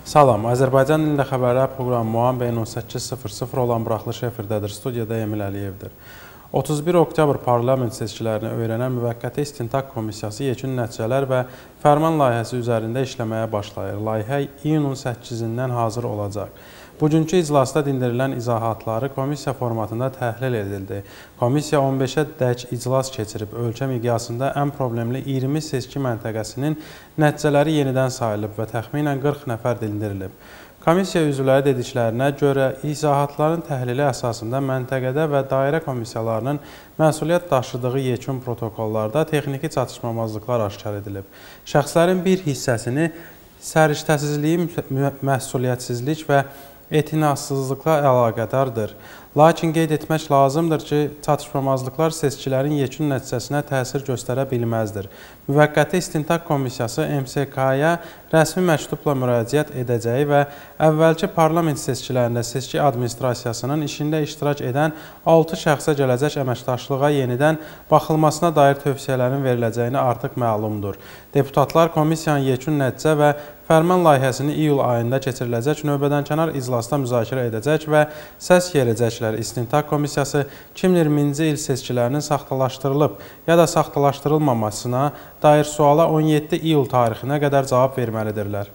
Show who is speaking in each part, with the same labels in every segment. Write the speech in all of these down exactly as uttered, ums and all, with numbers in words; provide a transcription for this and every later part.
Speaker 1: Salam, Azərbaycan dilində xəbərlər proqramı Muan Beyin on səkkiz sıfır sıfır olan buraxılış efirdədir. Studiyada Emil Əliyevdir. otuz bir oktyabr parlament seçkilərini öyrənən müvəqqəti istintaq komissiyası yekun nəticələr və fərman layihəsi üzərində işləməyə başlayır. Layihə iyunun səkkizindən hazır olacaq. Bugünkü iclasda dindirilən izahatları komissiya formatında təhlil edildi. Komissiya on beşə dək iclas keçirib, ölkə miqyasında ən problemli iyirmi seçki məntəqəsinin nəticələri yenidən sayılıb və təxminən qırx nəfər dindirilib. Komissiya üzvləri dediklərinə görə izahatların təhlili əsasında məntəqədə və dairə komissiyalarının məsuliyyət daşıdığı yekun protokollarda texniki çatışmamazlıqlar aşkar edilib. Şəxslərin bir hissəsini səriştəsizliyi, məsuliyyətsizlik və etinadsızlıqla əlaqədardır. Lakin qeyd etmək lazımdır ki, çatışmamazlıqlar seçkilərin yekun nəticəsinə təsir göstərə bilməzdir. Müvəqqəti istintaq komissiyası M S K-ya rəsmi məktubla müraciət edəcəyi və əvvəlki parlament seçkilərində seçki administrasiyasının işində iştirak edən altı şəxsə gələcək əməkdaşlığa yenidən baxılmasına dair tövsiyələrin veriləcəyini artıq məlumdur. Deputatlar komissiyanın yekun nəticə və fərman layihəsini iyul ayında keçiriləcək növbədənkənar iclasda müzakirə edəcək və səs yerəcəklər. İstintaq komissiyası iki min iyirminci il seçkilərinin saxtalaşdırılıb ya da saxtalaşdırılmamasına dair suala on yeddi iyul tarixinə qədər cavab verməlidirlər.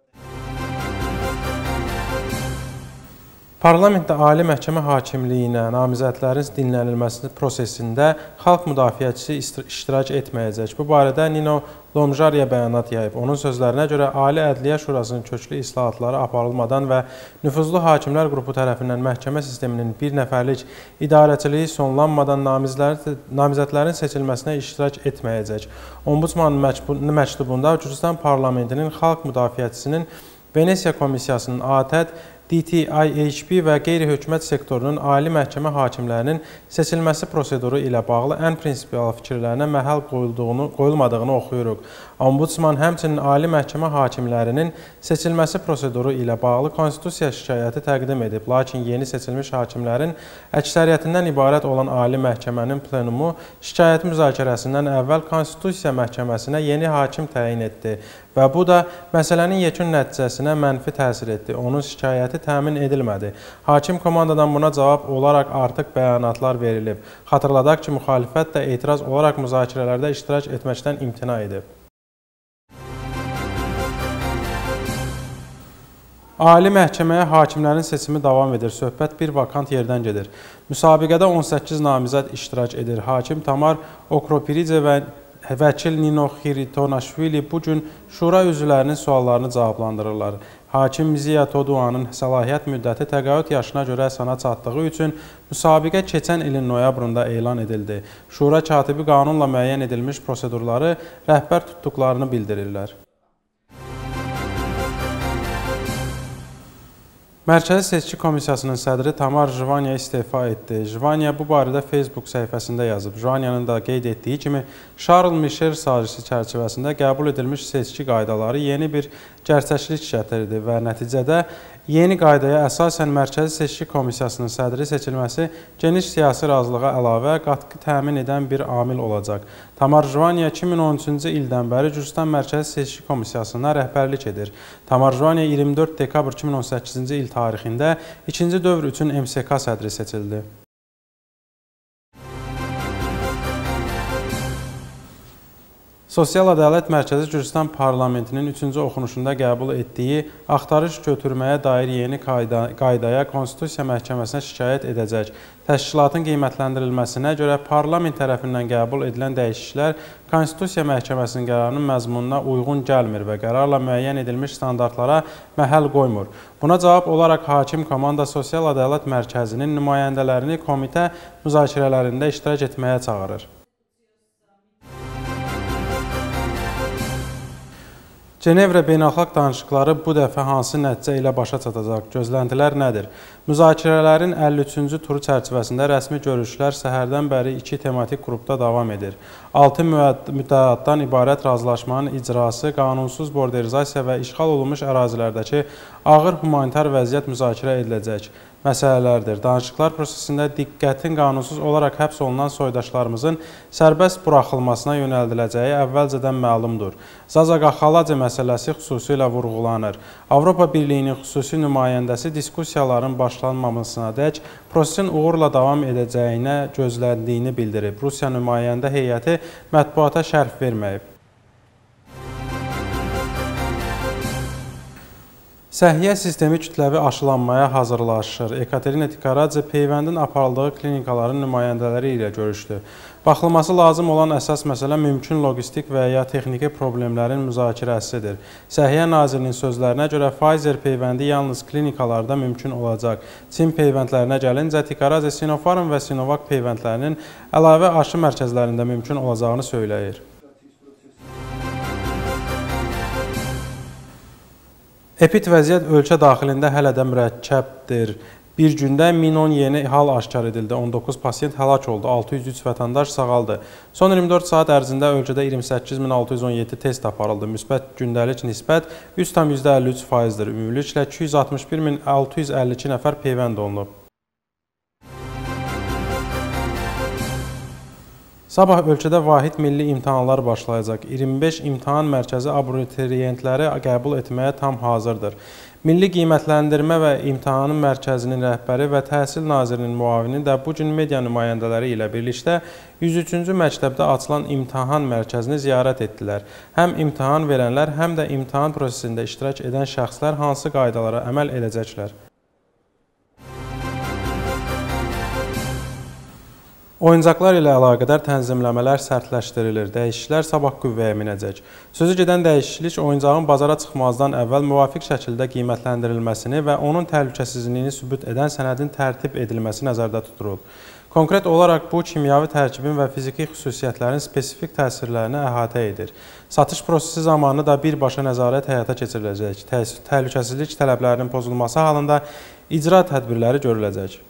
Speaker 1: Parlamentdə Ali Məhkəmə Hakimliyinə namizədlərin dinlənilməsi prosesində xalq müdafiəçisi iştirak etməyəcək. Bu barədə Nino Lomjarya bəyanat yayıb. Onun sözlərinə görə Ali Ədliyyə Şurasının köklü islahatları aparılmadan və nüfuzlu hakimlər qrupu tərəfindən məhkəmə sisteminin bir nəfərlik idarəçiliyi sonlanmadan namizədlərin seçilməsinə iştirak etməyəcək. Ombudsmanın məktubunda Gürcüstan parlamentinin xalq müdafiəçisinin Venesiya Komissiyasının A T E D, D T I H B və qeyri-hökumət sektorunun ali məhkəmə hakimlərinin seçilməsi proseduru ilə bağlı ən prinsipial fikirlərinə məhəl qoyulmadığını oxuyuruq. Ombudsman həmçinin ali məhkəmə hakimlərinin seçilməsi proseduru ilə bağlı konstitusiya şikayəti təqdim edib. Lakin yeni seçilmiş hakimlərin əksəriyyətindən ibarət olan ali məhkəmənin plenumu şikayət müzakirəsindən əvvəl konstitusiya məhkəməsinə yeni hakim təyin etdi və bu da məsələnin yekun nəticəsinə mənfi təsir etdi. Onun şikayəti təmin edilmədi. Hakim komandadan buna cavab olaraq artıq bəyanatlar verilib. Xatırladaq ki, müxalifət də etiraz olaraq müzakirələrdə iştirak etməkdən imtina edib. Ali məhkəməyə hakimlərin seçimi davam edir. Söhbət bir vakant yerdən gedir. Müsabiqədə on səkkiz namizəd iştirak edir. Hakim Tamar Okropiridze və vəkil Nino Xiritonaşvili bugün şura üzvlərinin suallarını cavablandırırlar. Hakim Miziya Toduanın səlahiyyət müddəti təqaüd yaşına görə sona çatdığı üçün müsabiqə keçən ilin noyabrında elan edildi. Şura katibi qanunla müəyyən edilmiş prosedurları rəhbər tutduqlarını bildirirlər. Mərkəzi Seçki Komissiyasının sədri Tamar Jvaniya istefa etdi. Jvaniya bu barədə Facebook səhifəsində yazıb. Jvaniyanın da qeyd etdiyi kimi, Charles Michel sazişi çərçivəsində qəbul edilmiş seçki qaydaları yeni bir gerçəklik gətirdi və nəticədə yeni qaydaya əsasən Mərkəzi Seçki Komissiyasının sədri seçilməsi geniş siyasi razılığa əlavə qatqı təmin edən bir amil olacaq. Tamar Jvaniya iki min on üçüncü ildən bəri Gürcüstan Mərkəzi Seçki Komissiyasına rəhbərlik edir. Tamar Jvaniya iyirmi dörd dekabr iki min on səkkizinci il tarixində ikinci dövr üçün M S K sədri seçildi. Sosial Ədalət Mərkəzi Gürcüstan Parlamentinin üçüncü oxunuşunda qəbul etdiyi axtarış götürməyə dair yeni qayda, qaydaya Konstitusiya Məhkəməsinə şikayət edəcək. Təşkilatın qiymətləndirilməsinə görə parlament tərəfindən qəbul edilən dəyişikliklər Konstitusiya Məhkəməsinin qərarının məzmununa uyğun gəlmir və qərarla müəyyən edilmiş standartlara məhəl qoymur. Buna cavab olaraq hakim komanda Sosial Ədalət Mərkəzinin nümayəndələrini komitə müzakirələrində iştirak etməyə çağırır. Cenevrə beynəlxalq danışıqları bu dəfə hansı nəticə ilə başa çatacaq? Gözləntilər nədir? Müzakirələrin əlli üçüncü turu çərçivəsində rəsmi görüşlər səhərdən bəri iki tematik qrupda davam edir. altı müddəatdan ibarət razılaşmanın icrası, qanunsuz borderizasiya və işğal olunmuş ərazilərdəki ağır humanitar vəziyyət müzakirə ediləcək. məsələlərdir. Danışıqlar prosesində diqqətin qanunsuz olaraq həbs olunan soydaşlarımızın sərbəst buraxılmasına yönəldiləcəyi əvvəlcədən məlumdur. Zaza Qaxaladze məsələsi xüsusilə vurğulanır. Avropa Birliyinin xüsusi nümayəndəsi diskussiyaların başlanmamasına dək prosesin uğurla davam edəcəyinə gözləndiyini bildirib. Rusiya nümayəndə heyəti mətbuata şərh verməyib. Səhiyyə sistemi kütləvi aşılanmaya hazırlaşır. Ekaterina Tikaradze peyvəndin aparıldığı klinikaların nümayəndələri ilə görüşdü. Baxılması lazım olan əsas məsələ mümkün logistik və ya texniki problemlərin müzakirəsidir. Səhiyyə nazirinin sözlərinə görə Pfizer peyvəndi yalnız klinikalarda mümkün olacaq. Çin peyvəndlərinə gəlincə, Tikaradze Sinopharm və Sinovac peyvəndlərinin əlavə aşı mərkəzlərində mümkün olacağını söyləyir. Epid vəziyyət ölkə daxilində hələ də mürəkkəbdir. Bir gündə min on yeni hal aşkar edildi. on doqquz pasiyent həlak oldu. altı yüz üç vətəndaş sağaldı. Son iyirmi dörd saat ərzində ölkədə iyirmi səkkiz min altı yüz on yeddi test aparıldı. Müsbət gündəlik nisbət üç tam əlli üç faizdir. Ümumiliklə iki yüz altmış bir min altı yüz əlli iki nəfər peyvənd olunub. Sabah ölkədə vahid milli imtahanlar başlayacaq. iyirmi beş imtahan mərkəzi abituriyentləri qəbul etməyə tam hazırdır. Milli qiymətləndirmə və imtahanın mərkəzinin rəhbəri və Təhsil Nazirinin müavini də bu gün media nümayəndələri ilə birlikdə yüz üçüncü məktəbdə açılan imtahan mərkəzini ziyarət etdilər. Həm imtahan verənlər, həm də imtahan prosesində iştirak edən şəxslər hansı qaydalara əməl edəcəklər? Oyuncaqlar ilə əlaqədar tənzimləmələr sərtləşdirilir. Dəyişikliklər sabah qüvvəyə minəcək. Sözü gedən dəyişiklik oyuncağın bazara çıxmazdan əvvəl müvafiq şəkildə qiymətləndirilməsini və onun təhlükəsizliyini sübut edən sənədin tərtib edilməsi nəzərdə tutulur. Konkret olaraq bu, kimyavi tərkibin və fiziki xüsusiyyətlərin spesifik təsirlərini əhatə edir. Satış prosesi zamanı da birbaşa nəzarət həyata keçiriləcək. Təhlükəsizlik tələblərinin pozulması halında icra tədbirləri görüləcək.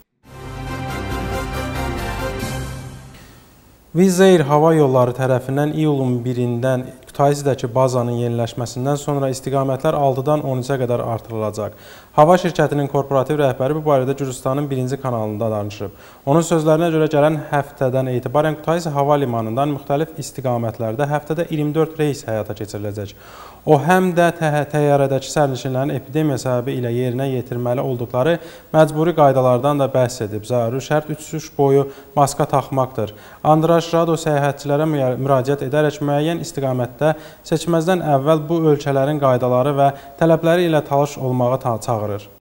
Speaker 1: Wizz Air hava yolları tərəfindən iyulun birindən Kutaisdəki bazanın yeniləşməsindən sonra istiqamətlər altıdan on üçə qədər artırılacaq. Hava şirkətinin korporativ rəhbəri bu barədə Gürcüstanın birinci kanalında danışıb. Onun sözlərinə görə gələn həftədən etibarən Kutaisi hava limanından müxtəlif istiqamətlərdə həftədə iyirmi dörd reys həyata keçiriləcək. O, həm də təyyarədəki sərnişinlərin epidemiya səbəbi ilə yerinə yetirməli olduqları məcburi qaydalardan da bəhs edib. Zəruri şərt uçuş boyu maska taxmaqdır. Andras Rado səyahətçilərə müraciət edərək müəyyən istiqamətdə seçməzdən əvvəl bu ölkələrin qaydaları və tələbləri ilə tanış olmağa çağırır.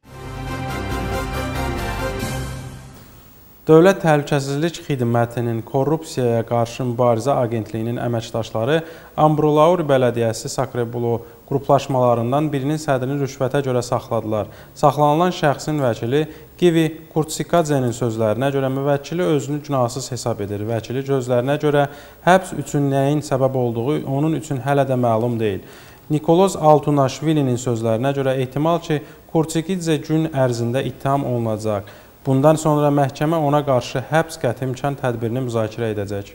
Speaker 1: Dövlət Təhlükəsizlik Xidmətinin Korrupsiyaya qarşı mübarizə agentliyinin əməkdaşları Ambrolauri bələdiyyəsi Sakrebulo qruplaşmalarından birinin sədrini rüşvətə görə saxladılar. Saxlanılan şəxsin vəkili Givi Kurtsikadzenin sözlərinə görə müvəkkili özünü günahsız hesab edir. Vəkili gözlərinə görə həbs üçün nəyin səbəb olduğu onun üçün hələ də məlum deyil. Nikolos Altunaşvilinin sözlərinə görə ehtimal ki, Kurtsikadze gün ərzində ittiham olunacaq. Bundan sonra məhkəmə ona qarşı həbs qəti imkan tədbirini müzakirə edəcək.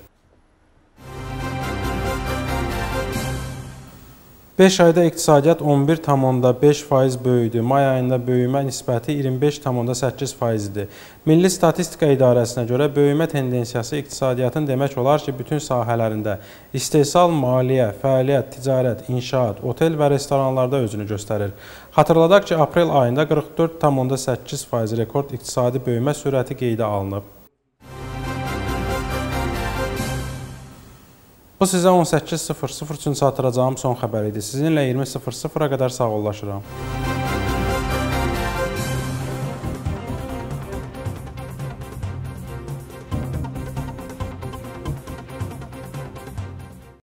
Speaker 1: beş ayda iqtisadiyyat on bir tam beş faiz böyüdü. May ayında böyümə nisbəti iyirmi beş tam səkkiz faiz idi. Milli Statistika İdarəsinə görə böyümə tendensiyası iqtisadiyyatın demək olar ki, bütün sahələrində istehsal, maliyyə, fəaliyyət, ticarət, inşaat, otel və restoranlarda özünü göstərir. Xatırladaq ki, aprel ayında qırx dörd tam səkkiz faiz rekord iqtisadi böyümə sürəti qeydə alınıb. Bu sizə on səkkiz sıfır sıfır üçün çatdıracağım son xəbər idi. Sizinlə iyirmi sıfır sıfıra qədər sağollaşıram.